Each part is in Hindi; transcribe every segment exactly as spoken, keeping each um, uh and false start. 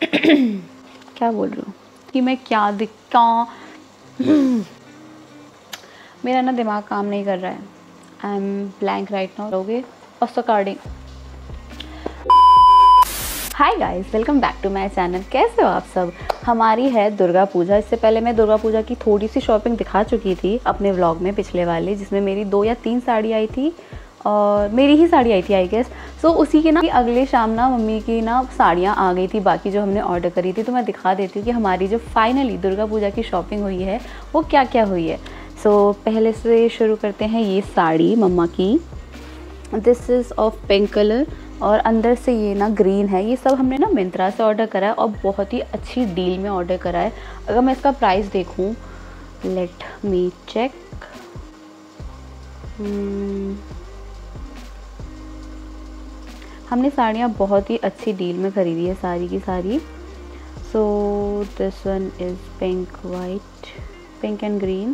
क्या बोल रही हूँ कि मैं क्या दिखता मेरा ना दिमाग काम नहीं कर रहा है। I am blank right now. लोगे also carding. Hi guys, welcome back to my channel. कैसे हो आप सब? हमारी है दुर्गा पूजा। इससे पहले मैं दुर्गा पूजा की थोड़ी सी शॉपिंग दिखा चुकी थी अपने व्लॉग में, पिछले वाले, जिसमें मेरी दो या तीन साड़ी आई थी और मेरी ही साड़ी आई थी आई गेस। सो उसी के ना अगले शाम ना मम्मी की ना साड़ियाँ आ गई थी बाकी जो हमने ऑर्डर करी थी। तो मैं दिखा देती हूँ कि हमारी जो फाइनली दुर्गा पूजा की शॉपिंग हुई है वो क्या क्या हुई है। सो so, पहले से शुरू करते हैं। ये साड़ी मम्मा की, this is of pink colour और अंदर से ये ना ग्रीन है। ये सब हमने ना मिंत्रा से ऑर्डर करा है और बहुत ही अच्छी डील में ऑर्डर करा है। अगर मैं इसका प्राइस देखूं, लेट मी चेक। हमने साड़ियाँ बहुत ही अच्छी डील में ख़रीदी है सारी की सारी। So this one is pink white, pink and green.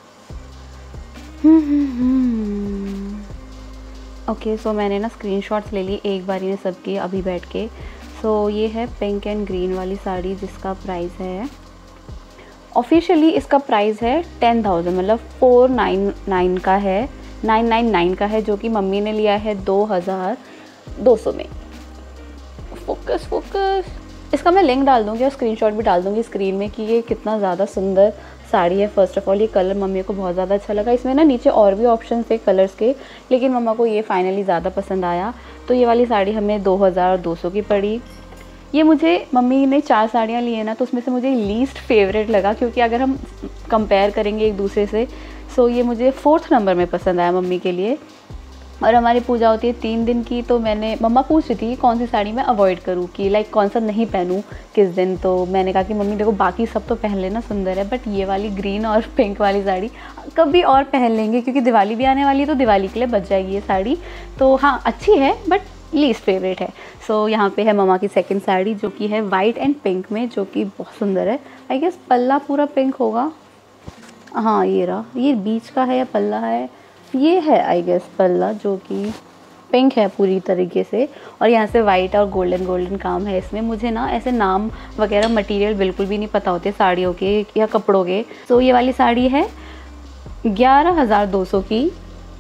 Okay, so मैंने ना स्क्रीनशॉट्स ले लिए एक बारी में सबके अभी बैठ के। सो so, ये है पिंक एंड ग्रीन वाली साड़ी जिसका प्राइस है, ऑफिशियली इसका प्राइस है टेन थाउजेंड, मतलब फोर नाइन नाइन का है, नाइन नाइन नाइन का है, जो कि मम्मी ने लिया है दो हज़ार दो सौ में। Focus focus. इसका मैं लिंक डाल दूँगी और स्क्रीनशॉट भी डाल दूँगी स्क्रीन में कि ये कितना ज़्यादा सुंदर साड़ी है। फर्स्ट ऑफ ऑल ये कलर मम्मी को बहुत ज़्यादा अच्छा लगा। इसमें ना नीचे और भी ऑप्शन थे कलर्स के, लेकिन मम्मा को ये फाइनली ज़्यादा पसंद आया। तो ये वाली साड़ी हमें दो हज़ार दो सौ की पड़ी। ये मुझे, मम्मी ने चार साड़ियाँ ली है ना, तो उसमें से मुझे लीस्ट फेवरेट लगा, क्योंकि अगर हम कंपेयर करेंगे एक दूसरे से, सो ये मुझे फोर्थ नंबर में पसंद आया मम्मी के लिए। और हमारी पूजा होती है तीन दिन की, तो मैंने, मम्मा पूछ रही थी कौन सी साड़ी मैं अवॉइड करूँ, कि लाइक कौन सा नहीं पहनूँ किस दिन। तो मैंने कहा कि मम्मी देखो बाकी सब तो पहन लेना, सुंदर है, बट ये वाली ग्रीन और पिंक वाली साड़ी कभी और पहन लेंगे, क्योंकि दिवाली भी आने वाली है, तो दिवाली के लिए बच जाएगी ये साड़ी। तो हाँ, अच्छी है बट लीस्ट फेवरेट है। सो so, यहाँ पे है मम्मा की सेकंड साड़ी, जो कि है वाइट एंड पिंक में, जो कि बहुत सुंदर है। आई गेस पल्ला पूरा पिंक होगा। हाँ, ये रहा, ये बीच का है या पल्ला है, ये है आई गेस पल्ला, जो कि पिंक है पूरी तरीके से। और यहाँ से वाइट और गोल्डन गोल्डन काम है इसमें। मुझे ना ऐसे नाम वगैरह मटेरियल बिल्कुल भी नहीं पता होते साड़ियों के या कपड़ों के। सो so, ये वाली साड़ी है ग्यारह हज़ार दो सौ की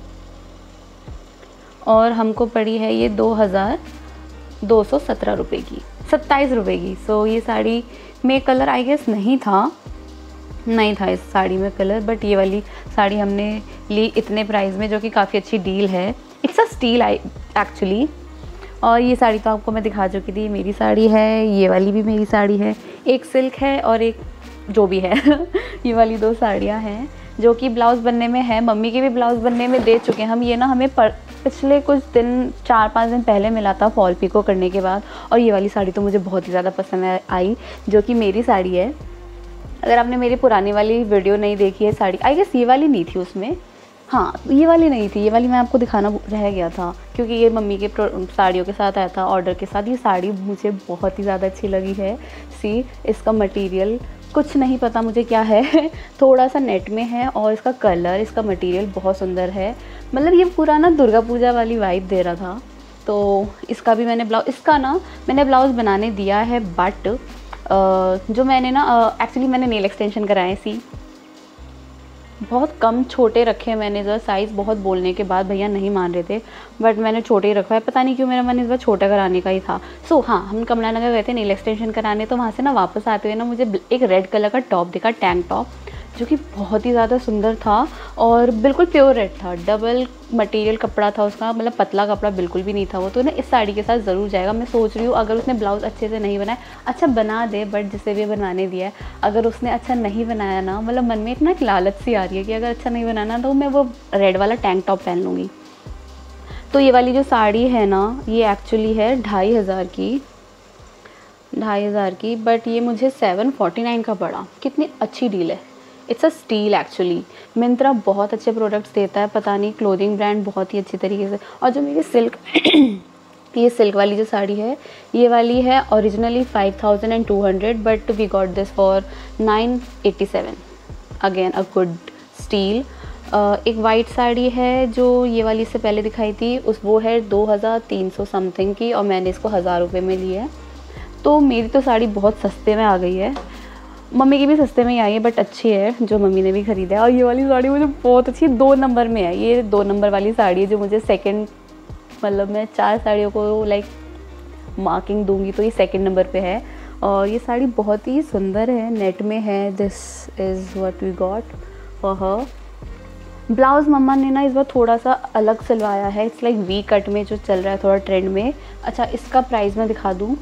और हमको पड़ी है ये दो हज़ार दो सौ सत्रह रुपये की, सत्ताईस रुपये की। सो so, ये साड़ी में कलर आई गेस नहीं था, नहीं था इस साड़ी में कलर, बट ये वाली साड़ी हमने ली इतने प्राइस में, जो कि काफ़ी अच्छी डील है। It's a steal I actually. और ये साड़ी तो आपको मैं दिखा चुकी थी, मेरी साड़ी है, ये वाली भी मेरी साड़ी है, एक सिल्क है और एक जो भी है ये वाली दो साड़ियाँ हैं जो कि ब्लाउज़ बनने में है। मम्मी के भी ब्लाउज़ बनने में दे चुके हैं हम। ये ना हमें पर, पिछले कुछ दिन, चार पाँच दिन पहले मिला था फॉल पिको करने के बाद। और ये वाली साड़ी तो मुझे बहुत ही ज़्यादा पसंद आई, जो कि मेरी साड़ी है। अगर आपने मेरी पुरानी वाली वीडियो नहीं देखी है साड़ी, आई गेस ये वाली नहीं थी उसमें, हाँ ये वाली नहीं थी, ये वाली मैं आपको दिखाना रह गया था, क्योंकि ये मम्मी के साड़ियों के साथ आया था ऑर्डर के साथ। ये साड़ी मुझे बहुत ही ज़्यादा अच्छी लगी है। सी, इसका मटेरियल कुछ नहीं पता मुझे क्या है थोड़ा सा नेट में है, और इसका कलर, इसका मटेरियल बहुत सुंदर है। मतलब ये पूरा ना दुर्गा पूजा वाली वाइब दे रहा था। तो इसका भी मैंने ब्लाउज, इसका ना मैंने ब्लाउज़ बनाने दिया है, बट Uh, जो मैंने ना एक्चुअली uh, मैंने नेल एक्सटेंशन कराए, सी बहुत कम छोटे रखे मैंने, जो साइज़ बहुत बोलने के बाद भैया नहीं मान रहे थे, बट मैंने छोटे ही रखवाए। पता नहीं क्यों मेरा मन इस बार छोटा कराने का ही था। सो so, हाँ, हम कमला नगर गए थे नेल एक्सटेंशन कराने, तो वहाँ से ना वापस आते हुए ना मुझे एक रेड कलर का टॉप दिखा, टैंक टॉप, जो कि बहुत ही ज़्यादा सुंदर था और बिल्कुल प्योर रेड था। डबल मटेरियल कपड़ा था उसका, मतलब पतला कपड़ा बिल्कुल भी नहीं था वो। तो ना इस साड़ी के साथ ज़रूर जाएगा। मैं सोच रही हूँ अगर उसने ब्लाउज़ अच्छे से नहीं बनाया, अच्छा बना दे, बट जिसे भी बनवाने दिया है, अगर उसने अच्छा नहीं बनाया ना, मतलब मन में इतना एक लालच सी आ रही है कि अगर अच्छा नहीं बनाना तो मैं वो रेड वाला टैंक टॉप पहन लूँगी। तो ये वाली जो साड़ी है ना, ये एक्चुअली है ढाई हज़ार की, ढाई हज़ार की, बट ये मुझे सेवन फोर्टी नाइन का पड़ा। कितनी अच्छी डील है। It's a steal actually. Myntra बहुत अच्छे प्रोडक्ट्स देता है, पता नहीं, क्लोथिंग ब्रांड बहुत ही अच्छी तरीके से। और जो मेरी सिल्क ये सिल्क वाली जो साड़ी है, ये वाली है originally five thousand and two hundred, but we got this for nine eighty seven. Again a good steal. एक वाइट साड़ी है जो ये वाली से पहले दिखाई थी, उस वो है दो हज़ार तीन सौ समथिंग की, और मैंने इसको हज़ार रुपये में ली है। तो मेरी तो साड़ी बहुत सस्ते में आ गई है, मम्मी की भी सस्ते में ही आई है बट अच्छी है, जो मम्मी ने भी ख़रीदा है। और ये वाली साड़ी मुझे बहुत अच्छी, दो नंबर में है, ये दो नंबर वाली साड़ी है जो मुझे सेकंड, मतलब मैं चार साड़ियों को लाइक मार्किंग दूंगी तो ये सेकंड नंबर पे है। और ये साड़ी बहुत ही सुंदर है, नेट में है। This is what we got for her. Blouse मम्मा ने ना इस बार थोड़ा सा अलग सिलवाया है, इट्स लाइक वी कट में जो चल रहा है थोड़ा ट्रेंड में। अच्छा, इसका प्राइस मैं दिखा दूँ,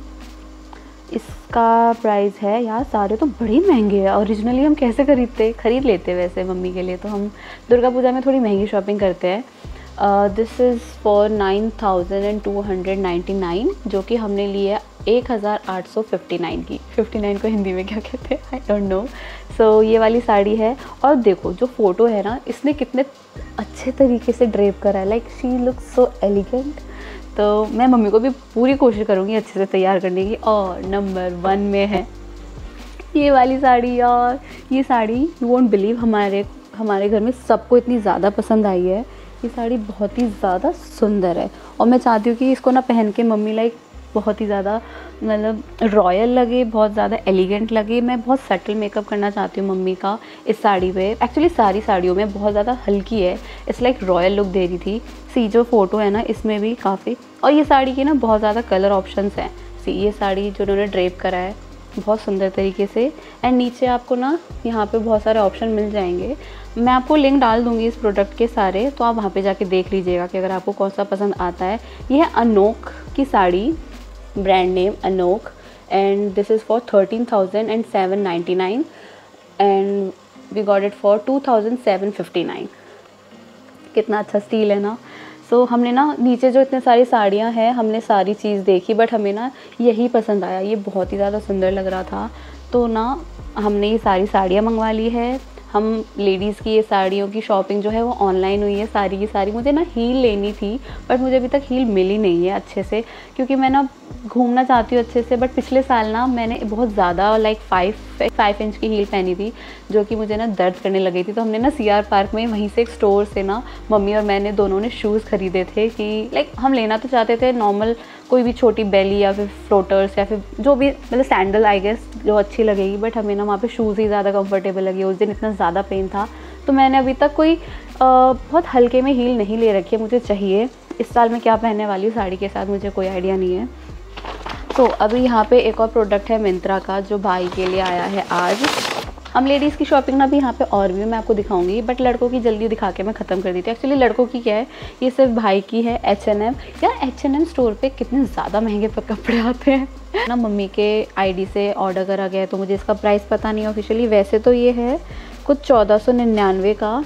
इसका प्राइस है, यार सारे तो बड़ी महंगे हैं। ओरिजिनली हम कैसे खरीदते खरीद लेते वैसे मम्मी के लिए, तो हम दुर्गा पूजा में थोड़ी महंगी शॉपिंग करते हैं। This is for nine thousand and two hundred ninety nine, जो कि हमने ली है एक हज़ार आठ सौ फिफ्टी नाइन की। फिफ्टी नाइन को हिंदी में क्या कहते हैं, आई डोंट नो। सो ये वाली साड़ी है। और देखो जो फ़ोटो है ना, इसने कितने अच्छे तरीके से ड्रेप करा है, like she looks so elegant. तो मैं मम्मी को भी पूरी कोशिश करूँगी अच्छे से तैयार करने की। और नंबर वन में है ये वाली साड़ी। यार ये साड़ी यू वोंट बिलीव, हमारे हमारे घर में सबको इतनी ज़्यादा पसंद आई है। ये साड़ी बहुत ही ज़्यादा सुंदर है और मैं चाहती हूँ कि इसको ना पहन के मम्मी लाइक बहुत ही ज़्यादा मतलब रॉयल लगे, बहुत ज़्यादा एलिगेंट लगे। मैं बहुत सटल मेकअप करना चाहती हूँ मम्मी का इस साड़ी पे। एक्चुअली सारी साड़ियों में बहुत ज़्यादा हल्की है, इस लाइक रॉयल लुक दे रही थी। सी जो फ़ोटो है ना इसमें भी काफ़ी, और ये साड़ी के ना बहुत ज़्यादा कलर ऑप्शंस हैं। सी ये साड़ी जो उन्होंने ड्रेप करा है बहुत सुंदर तरीके से, एंड नीचे आपको ना यहाँ पे बहुत सारे ऑप्शन मिल जाएंगे। मैं आपको लिंक डाल दूँगी इस प्रोडक्ट के सारे, तो आप वहाँ पे जाके देख लीजिएगा कि अगर आपको कौन सा पसंद आता है। ये है अनोक की sari, brand name Anouk, and this is for thirteen thousand and seven ninety nine and we got it for two thousand seven fifty nine. कितना अच्छा स्टील है ना। सो so, हमने ना नीचे जो इतने सारी साड़ियाँ हैं हमने सारी चीज़ देखी, बट हमें ना यही पसंद आया, ये बहुत ही ज़्यादा सुंदर लग रहा था। तो ना हमने ये सारी साड़ियाँ मंगवा ली है। हम लेडीज़ की ये साड़ियों की शॉपिंग जो है वो ऑनलाइन हुई है सारी की सारी। मुझे ना हील लेनी थी बट मुझे अभी तक हील मिली नहीं है अच्छे से, क्योंकि मैं ना घूमना चाहती हूँ अच्छे से। बट पिछले साल ना मैंने बहुत ज़्यादा लाइक फाइव फाइव इंच की हील पहनी थी जो कि मुझे ना दर्द करने लगी थी। तो हमने ना सी आर पार्क में वहीं से एक स्टोर से ना मम्मी और मैंने दोनों ने शूज़ ख़रीदे थे कि लाइक हम लेना तो चाहते थे नॉर्मल कोई भी छोटी बेली या फिर फ्लोटर्स या फिर जो भी मतलब सैंडल आई गेस जो अच्छी लगेगी, बट हमें ना वहाँ पे शूज़ ही ज़्यादा कंफर्टेबल लगी। उस दिन इतना ज़्यादा पेन था तो मैंने अभी तक कोई आ, बहुत हल्के में हील नहीं ले रखी है, मुझे चाहिए। इस साल मैं क्या पहनने वाली हूँ साड़ी के साथ मुझे कोई आइडिया नहीं है। तो अभी यहाँ पे एक और प्रोडक्ट है मिंत्रा का जो भाई के लिए आया है आज। हम लेडीज़ की शॉपिंग ना भी यहाँ पे और भी मैं आपको दिखाऊंगी, बट लड़कों की जल्दी दिखा के मैं ख़त्म कर दी थी। एक्चुअली लड़कों की क्या है, ये सिर्फ भाई की है। एच एन एम, यार एच एन एम स्टोर पे कितने ज़्यादा महंगे कपड़े आते हैं ना। मम्मी के आईडी से ऑर्डर करा गया है तो मुझे इसका प्राइस पता नहीं ऑफिशियली। वैसे तो ये है कुछ चौदह सौ निन्यानवे का,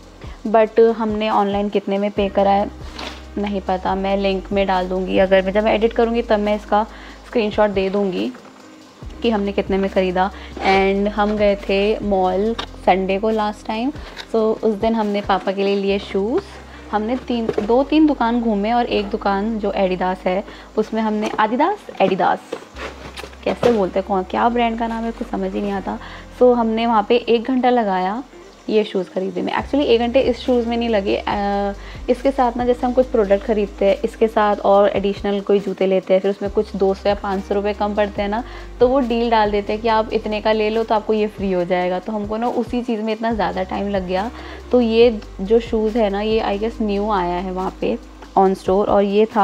बट हमने ऑनलाइन कितने में पे करा है नहीं पता। मैं लिंक में डाल दूँगी, अगर मैं जब मैं एडिट करूँगी तब मैं इसका स्क्रीनशॉट दे दूँगी कि हमने कितने में ख़रीदा। एंड हम गए थे मॉल संडे को लास्ट टाइम, तो उस दिन हमने पापा के लिए लिए शूज़। हमने तीन दो तीन दुकान घूमे और एक दुकान जो एडिडास है उसमें हमने आदिदास एडिडास कैसे बोलते हैं, कौन क्या ब्रांड का नाम है कुछ समझ ही नहीं आता। सो हमने वहाँ पे एक घंटा लगाया ये शूज़ ख़रीदने में। एक्चुअली एक घंटे इस शूज़ में नहीं लगे, आ, इसके साथ ना जैसे हम कुछ प्रोडक्ट ख़रीदते हैं इसके साथ और एडिशनल कोई जूते लेते हैं फिर उसमें कुछ दो सौ या पाँच सौ रुपये कम पड़ते हैं ना, तो वो डील डाल देते हैं कि आप इतने का ले लो तो आपको ये फ्री हो जाएगा। तो हमको ना उसी चीज़ में इतना ज़्यादा टाइम लग गया। तो ये जो शूज़ है ना ये आई गेस न्यू आया है वहाँ पर ऑन स्टोर, और ये था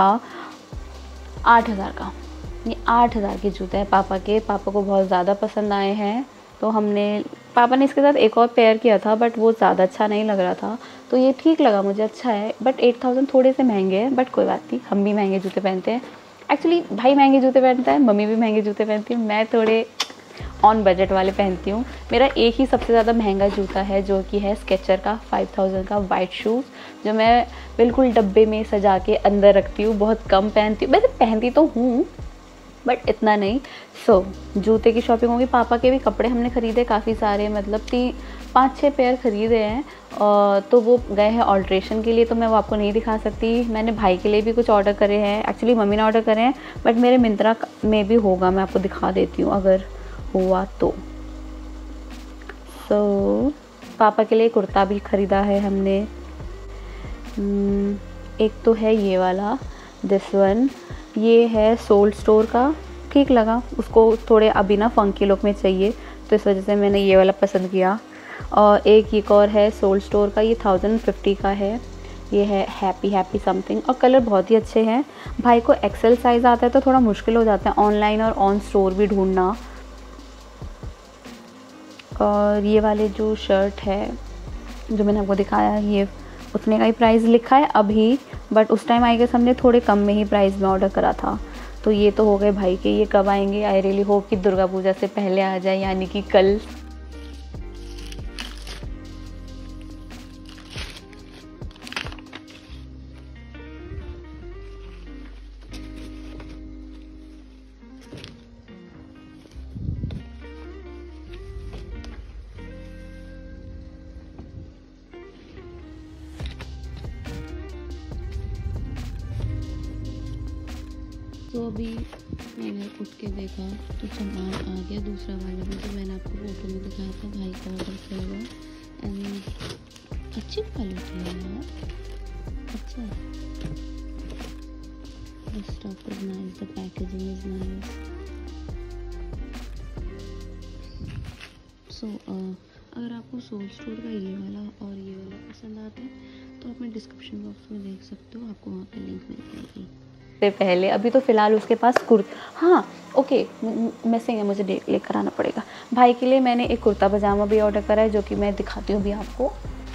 आठ हज़ार का। ये आठ हज़ार के जूते हैं पापा के, पापा को बहुत ज़्यादा पसंद आए हैं। तो हमने पापा ने इसके साथ एक और पेयर किया था बट वो ज़्यादा अच्छा नहीं लग रहा था, तो ये ठीक लगा मुझे, अच्छा है। बट एट थाउजेंड थोड़े से महंगे हैं, बट कोई बात नहीं, हम भी महंगे जूते पहनते हैं। एक्चुअली भाई महंगे जूते पहनता है, मम्मी भी महंगे जूते पहनती हूँ, मैं थोड़े ऑन बजट वाले पहनती हूँ। मेरा एक ही सबसे ज़्यादा महंगा जूता है जो कि है स्केचर का फाइव थाउजेंड का वाइट शूज़, जो मैं बिल्कुल डब्बे में सजा के अंदर रखती हूँ, बहुत कम पहनती हूँ। वैसे पहनती तो हूँ बट इतना नहीं। सो so, जूते की शॉपिंग होगी। पापा के भी कपड़े हमने ख़रीदे काफ़ी सारे, मतलब तीन पाँच छः पेयर ख़रीदे हैं, और तो वो गए हैं ऑल्ट्रेशन के लिए, तो मैं वो आपको नहीं दिखा सकती। मैंने भाई के लिए भी कुछ ऑर्डर करे हैं, एक्चुअली मम्मी ने ऑर्डर करे हैं बट मेरे मिंत्रा में भी होगा, मैं आपको दिखा देती हूँ अगर हुआ तो। सो so, पापा के लिए कुर्ता भी ख़रीदा है हमने। एक तो है ये वाला, दिस वन, ये है सोल स्टोर का, ठीक लगा उसको, थोड़े अभी ना फंकी लुक में चाहिए, तो इस वजह से मैंने ये वाला पसंद किया। और एक एक और है सोल स्टोर का, ये थाउजेंड फिफ्टी का है, ये है हैप्पी हैप्पी समथिंग, और कलर बहुत ही अच्छे हैं। भाई को एक्सेल साइज़ आता है तो थोड़ा मुश्किल हो जाता है ऑनलाइन और ऑन स्टोर भी ढूंढना। और ये वाले जो शर्ट है जो मैंने आपको दिखाया, ये उतने का ही प्राइस लिखा है अभी, बट उस टाइम आई गेस हमने थोड़े कम में ही प्राइस में ऑर्डर करा था। तो ये तो हो गए भाई के, ये कब आएंगे? आई रियली होप कि दुर्गा पूजा से पहले आ जाए, यानी कि कल। तो अभी मैंने उठ के देखा तो सामान आ गया, दूसरा वाला भी जो मैंने आपको फोटो में दिखाया था भाई का ऑर्डर किया हुआ। एंड अच्छी क्वालिटी है यार, अच्छा है। The stuff is nice, the packaging is nice. So uh, अगर आपको सोल स्टोर का ये वाला और ये वाला पसंद आता है तो आप मैं डिस्क्रिप्शन बॉक्स में देख सकते हो, आपको वहाँ पे लिंक मिल जाएगी। से पहले अभी तो फ़िलहाल उसके पास कुर्ता, हाँ ओके मिसिंग है, मुझे लेकर आना पड़ेगा। भाई के लिए मैंने एक कुर्ता पजामा भी ऑर्डर करा है, जो कि मैं दिखाती हूँ अभी आपको।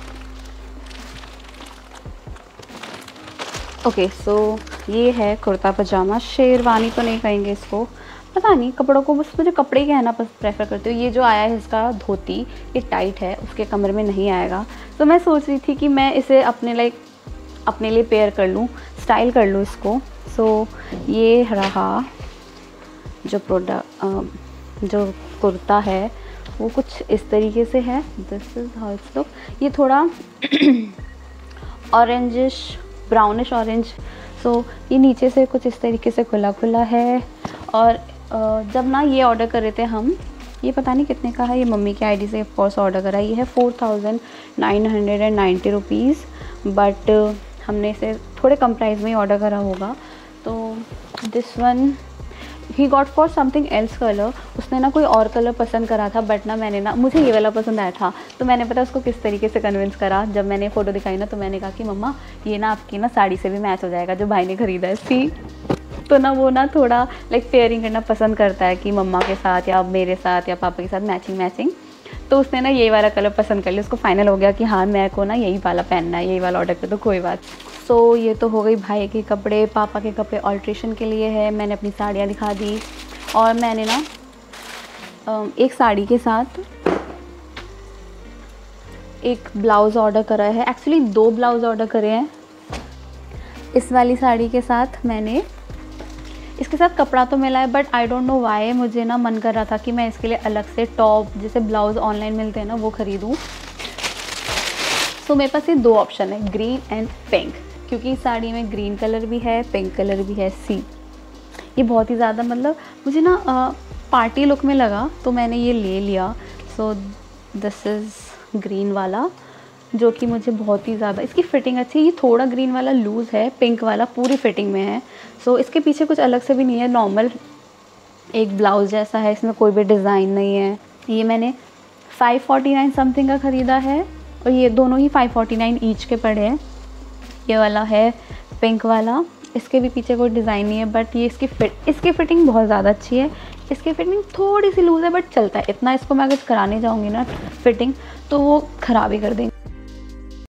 ओके सो ये है कुर्ता पजामा, शेरवानी तो नहीं कहेंगे इसको, पता नहीं कपड़ों को, बस मुझे कपड़े ही कहना प्रेफर करती हूँ। ये जो आया है इसका धोती, ये टाइट है, उसके कमर में नहीं आएगा। तो मैं सोच रही थी कि मैं इसे अपने लाइक अपने लिए पेयर कर लूँ, स्टाइल कर लूँ इसको। सो so, ये रहा जो प्रोडक्ट, जो कुर्ता है वो कुछ इस तरीके से है। This is how it's look. ये थोड़ा ऑरेंजिश, ब्राउनिश ऑरेंज। सो ये नीचे से कुछ इस तरीके से खुला खुला है। और जब ना ये ऑर्डर कर रहे थे हम, ये पता नहीं कितने का है, ये मम्मी की आईडी से ऑफ कोर्स ऑर्डर करा। ये है four thousand nine hundred and ninety rupees, but हमने इसे थोड़े कम प्राइस में ही ऑर्डर करा होगा। तो this one he got for something else colour. उसने ना कोई और कलर पसंद करा था, बट ना मैंने ना, मुझे ये वाला पसंद आया था, तो मैंने पता उसको किस तरीके से कन्विंस करा। जब मैंने फ़ोटो दिखाई ना, तो मैंने कहा कि मम्मा ये ना आपकी ना साड़ी से भी मैच हो जाएगा जो भाई ने ख़रीदा है। सी तो ना वो ना थोड़ा लाइक पेयरिंग करना पसंद करता है कि मम्मा के साथ या मेरे साथ या पापा के साथ मैचिंग मैचिंग। तो उसने ना यही वाला कलर पसंद कर लिया, उसको फाइनल हो गया कि हाँ मेरे को ना यही वाला पहनना है, यही वाला ऑर्डर कर दो, कोई बात। सो so, ये तो हो गई भाई के कपड़े। पापा के कपड़े ऑल्ट्रेशन के लिए है, मैंने अपनी साड़ियाँ दिखा दी। और मैंने ना एक साड़ी के साथ एक ब्लाउज़ ऑर्डर करा है, एक्चुअली दो ब्लाउज़ ऑर्डर करे हैं। इस वाली साड़ी के साथ मैंने, इसके साथ कपड़ा तो मिला है, but I don't know why मुझे ना मन कर रहा था कि मैं इसके लिए अलग से टॉप, जैसे ब्लाउज़ ऑनलाइन मिलते हैं ना, वो ख़रीदूँ। सो so, मेरे पास ये दो ऑप्शन है, ग्रीन एंड पिंक, क्योंकि इस साड़ी में ग्रीन कलर भी है, पिंक कलर भी है। सी ये बहुत ही ज़्यादा मतलब मुझे ना आ, पार्टी लुक में लगा, तो मैंने ये ले लिया। सो दिस इज़ ग्रीन वाला, जो कि मुझे बहुत ही ज़्यादा, इसकी फ़िटिंग अच्छी है। ये थोड़ा ग्रीन वाला लूज़ है, पिंक वाला पूरी फिटिंग में है। सो so, इसके पीछे कुछ अलग से भी नहीं है, नॉर्मल एक ब्लाउज़ जैसा है, इसमें कोई भी डिज़ाइन नहीं है। ये मैंने फाइव फोर्टी नाइन समथिंग का ख़रीदा है, और ये दोनों ही फाइव फोर्टी नाइन ईच के पड़े हैं। ये वाला है पिंक वाला, इसके भी पीछे कोई डिज़ाइन नहीं है, बट ये इसकी फिट इसकी फ़िटिंग बहुत ज़्यादा अच्छी है। इसकी फ़िटिंग थोड़ी सी लूज़ है, बट चलता है। इतना इसको मैं अगर कराने जाऊँगी ना फिटिंग, तो वो ख़राब ही कर देंगे।